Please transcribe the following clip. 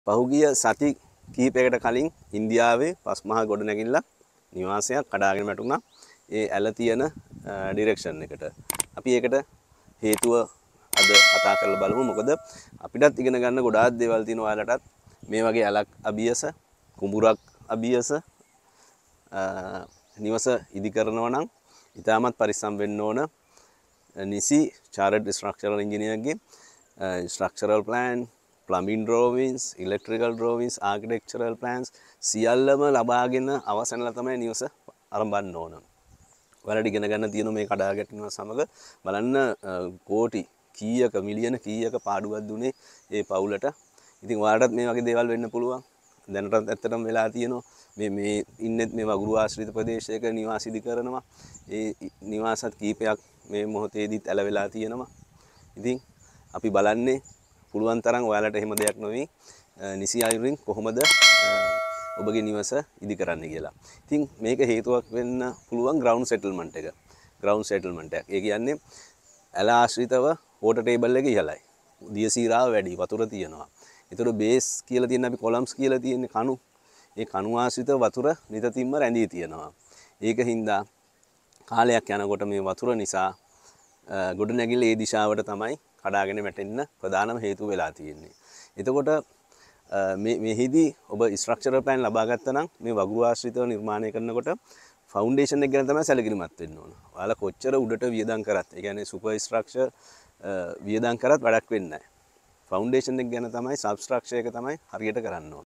පහුගිය සති කිහිපයකට කලින් ඉන්දියාවේ පස්මහා ගොඩනැගිල්ලක් නිවාසයක් කඩාගෙන වැටුණා. ඒ ඇල තියෙන ඩිරෙක්ෂන් එකට. අපි ඒකට හේතුව අද කතා කරලා බලමු. මොකද අපිටත් ඉගෙන ගන්න ගොඩාක් දේවල් තියෙනවා ඔයාලටත්. මේ වගේ ඇලක් අභියස, කුඹුරක් අභියස නිවස ඉදි කරනවා නම් ඉතාමත් පරිස්සම් වෙන්න ඕන. නිසි chartered structural engineer ගේ structural plan, plumbing drawings, electrical drawings, architectural plans සියල්ලම ලබාගෙන අවසන්ලා තමයි නිවස ආරම්භන්න ඕන. ඔයාලට ඉගෙන ගන්න තියෙන මේ කඩා ගැටෙනවා සමග බලන්න කෝටි කීයක මිලියන කීයක පාඩුවක් දුන්නේ ඒ පවුලට. ඉතින් ඔයාලටත් මේ වගේ දේවල් වෙන්න පුළුවන්. දැනටත් ඇත්තටම වෙලා තියෙනවා. මේ ඉන්නෙත් මේ වගුරු ආශ්‍රිත ප්‍රදේශයක නිවාස ඉදි කරනවා. ඒ නිවාසත් කීපයක් මේ මොහොතේදීත් ඇල වෙලා තියෙනවා. ඉතින් අපි බලන්නේ පුළුවන් තරම් ඔයාලට එහෙම දෙයක් නොවි නිසි අයුරින් කොහොමද ඔබගේ නිවස ඉදි කරන්න කියලා. ඉතින් මේක හේතුවක් වෙන්න පුළුවන් ග්‍රවුන්ඩ් සෙටල්මන්ට් එක. ග්‍රවුන්ඩ් සෙටල්මන්ට් එක. ඒ කියන්නේ ඇල ආශ්‍රිතව වෝටර් ටේබල් එක ඉහළයි. දිය සීරාව වැඩි, වතුර තියෙනවා. ඒතර බේස් කියලා තියෙන අපි කොලම්ස් කියලා තියෙන කණු. ඒ කණු ආශ්‍රිතව වතුර නිතින්ම රැඳී තියෙනවා. ඒක හින්දා කාලයක් යනකොට මේ වතුර නිසා ගොඩනැගිල්ල ඒ දිශාවට තමයි කඩාගෙන වැටෙන්න ප්‍රධානම හේතුව වෙලා තියෙන්නේ. එතකොට මෙහිදී ඔබ ස්ට්‍රක්චරල් ප්ලෑන් ලබා ගත්තා නම් මේ වගුරු ආශ්‍රිතව නිර්මාණය කරනකොට ෆවුන්ඩේෂන් එක ගැන තමයි සැලකිලිමත් වෙන්න ඕන. ඔයාලා කොච්චර උඩට වියදම් කරත්, ඒ කියන්නේ සුපර් ස්ට්‍රක්චර් වියදම් කරත් වැඩක් වෙන්නේ නැහැ. ෆවුන්ඩේෂන් එක ගැන තමයි සබ් ස්ට්‍රක්චර් එක තමයි හරියට කරන්න ඕන.